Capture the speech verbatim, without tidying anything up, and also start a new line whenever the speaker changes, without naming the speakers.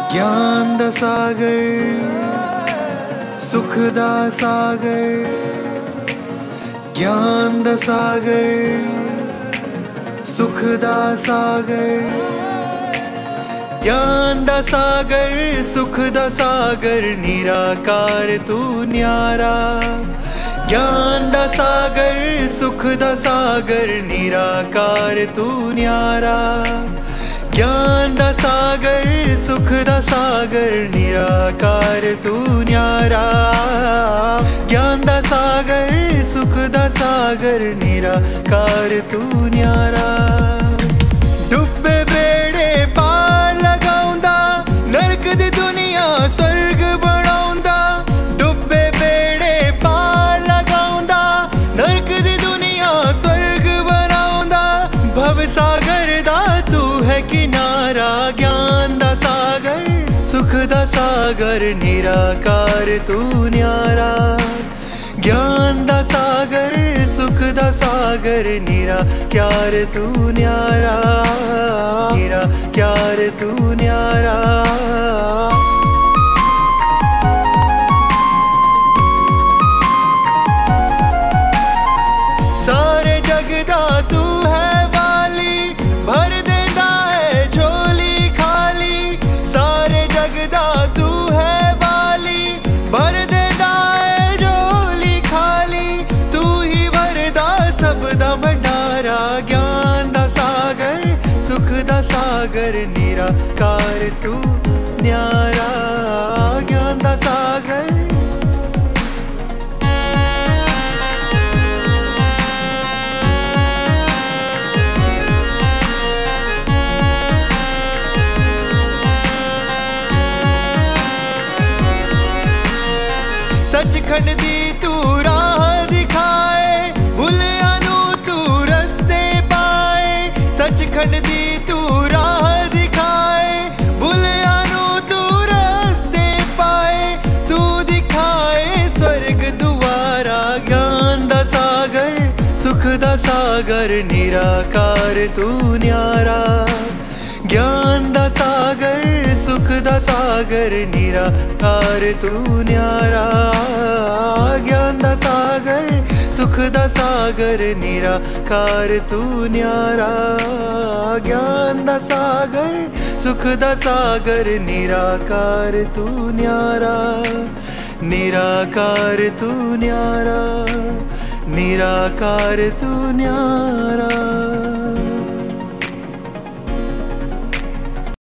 ज्ञान दा सागर सुख दा सागर, ज्ञान दा सागर सुख दा सागर, ज्ञान दा सागर सुख दा सागर निराकार तू न्यारा। ज्ञान दा सागर सुख दा सागर निराकार तू न्यारा। ज्ञान दा सागर सुख दा सागर निराकार तू न्यारा। ज्ञान दा सागर सुख दा सागर निराकार तू न्यारा। डुबे बेड़े पार लगाउंदा नरक दी दुनिया स्वर्ग बनाउंदा। डुबे बेड़े पार लगाउंदा नरक दी दुनिया स्वर्ग बनाउंदा। भव सागर दा तू है किनारा। ज्ञान दा सागर सुख दा सागर निराकार तू न्यारा। ज्ञान दा सागर सुख दा सागर निराकार तू न्यारा। निराकार तू न्यारा। सारे जग दा तू है वाली भर देंदा है झोली खाली। सारे जग दा तू है वाली भर देंदा है झोली खाली। तू ही भरदा सब दा भंडारा। ज्ञान दा सागर सुख दा सागर निराकार तू न्यारा। ज्ञान दा सागर सचखंड दी तू राह दिखाए भुलिया नू तू रस्ते पाए। सचखंड दी तू राह दिखाए भुलिया नू तू रस्ते पाए। तू दिखाए स्वर्ग दुआरा। ज्ञान दा सागर सुख दा सागर निराकार तू न्यारा। ज्ञान दा सागर सुख दा सागर निराकार तू न्यारा। ज्ञान दा सागर सुख दा सागर निराकार तू न्यारा। ज्ञान दा सागर सुख दा सागर निराकार तू न्यारा। निराकार तू न्यारा। निराकार तू न्यारा।